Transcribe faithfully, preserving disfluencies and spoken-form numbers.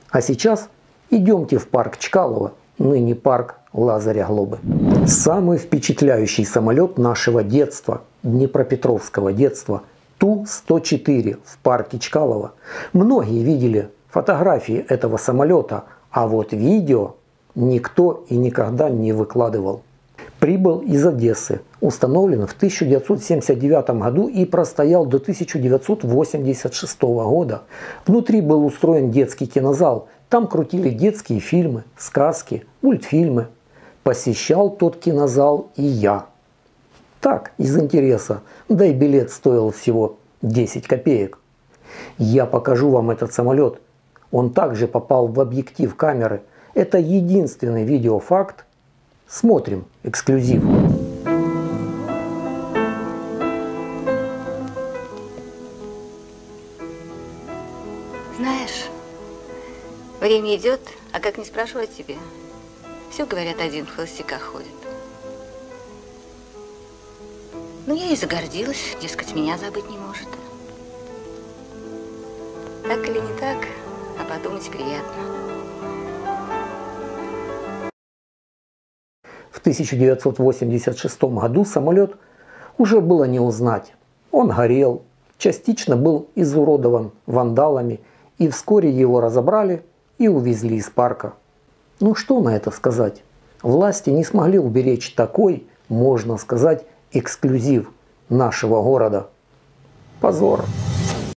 А сейчас идемте в парк Чкалова, ныне парк Лазаря Глобы. Самый впечатляющий самолет нашего детства, днепропетровского детства, Ту сто четыре в парке Чкалова. Многие видели фотографии этого самолета, а вот видео никто и никогда не выкладывал. Прибыл из Одессы, установлен в тысяча девятьсот семьдесят девятом году и простоял до тысяча девятьсот восемьдесят шестого года. Внутри был устроен детский кинозал, там крутили детские фильмы, сказки, мультфильмы. Посещал тот кинозал и я. Так, из интереса, да и билет стоил всего десять копеек. Я покажу вам этот самолет. Он также попал в объектив камеры. Это единственный видеофакт. Смотрим эксклюзив. Знаешь, время идет, а как не спрошу о тебе, все, говорят, один в холостяках ходит. Ну, я и загордилась, дескать, меня забыть не может. Так или не так, а подумать приятно. В тысяча девятьсот восемьдесят шестом году самолет уже было не узнать. Он горел, частично был изуродован вандалами, и вскоре его разобрали и увезли из парка. Ну что на это сказать? Власти не смогли уберечь такой, можно сказать, эксклюзив нашего города. Позор.